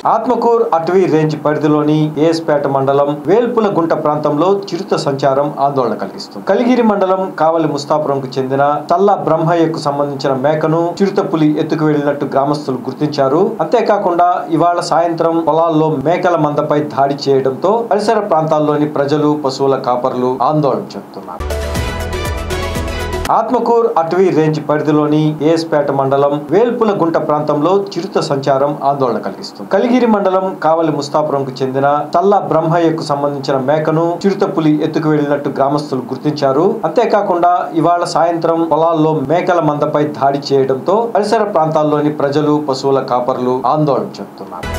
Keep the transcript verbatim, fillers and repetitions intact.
ఆత్మకూర్ అటవీ రేంజ్ పరిధిలోని ఏఎస్పేట మండలం వేల్పుల గుంట ప్రాంతంలో చిరుత సంచారం ఆందోళన కలిగిస్తుంది. కలిగిరి మండలం కావలి ముస్తాపురంకు చెందిన తల్ల బ్రహ్మయ్యకు సంబంధించిన మేకను చిరుత పులి ఎత్తుకు వెళ్లినట్టు గ్రామస్తులు గుర్తించారు. అంతేకాకుండా ఇవాళ సాయంత్రం పొలాల్లో మేకల మందపై దాడి చేయడంతో పరిసర ప్రాంతాల్లోని ప్రజలు, పశువుల కాపరులు ఆందోళన చెందుతున్నారు. ఆత్మకూర్ అటవీ రేంజ్ పరిధిలోని ఏఎస్పేట మండలం వేల్పుల గుంట ప్రాంతంలో చిరుత సంచారం ఆందోళన కలిగిస్తుంది. కలిగిరి మండలం కావలి ముస్తాపురంకు చెందిన తల్ల బ్రహ్మయ్యకు సంబంధించిన మేకను చిరుత పులి ఎత్తుకు వెళ్లినట్టు గ్రామస్తులు గుర్తించారు. అంతేకాకుండా ఇవాళ సాయంత్రం పొలాల్లో మేకల మందపై దాడి చేయడంతో పరిసర ప్రాంతాల్లోని ప్రజలు, పశువుల కాపరులు ఆందోళన చెందుతున్నారు.